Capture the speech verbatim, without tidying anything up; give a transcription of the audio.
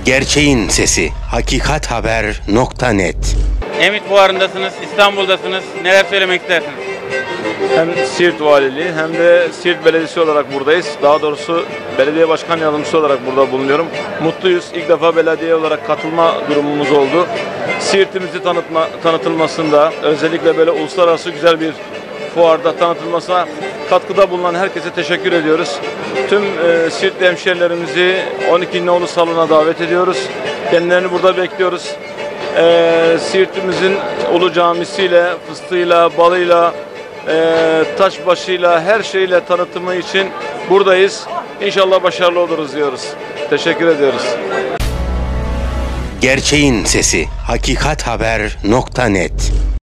Gerçeğin sesi hakikathaber nokta net. Emit Fuarı'ndasınız, İstanbul'dasınız. Neler söylemek istersiniz? Hem Siirt Valiliği hem de Siirt Belediyesi olarak buradayız. Daha doğrusu belediye başkan yardımcısı olarak burada bulunuyorum. Mutluyuz. İlk defa belediye olarak katılma durumumuz oldu. Siirt'imizi tanıtma, tanıtılmasında, özellikle böyle uluslararası güzel bir fuarda tanıtılmasına katkıda bulunan herkese teşekkür ediyoruz. Tüm e, Siirtli hemşehrilerimizi on iki Nolu salona davet ediyoruz. Kendilerini burada bekliyoruz. E, Siirt'imizin Ulu Camisi'yle, fıstığıyla, balıyla, e, taşbaşıyla, her şeyle tanıtımı için buradayız. İnşallah başarılı oluruz diyoruz. Teşekkür ediyoruz. Gerçeğin sesi hakikathaber nokta net.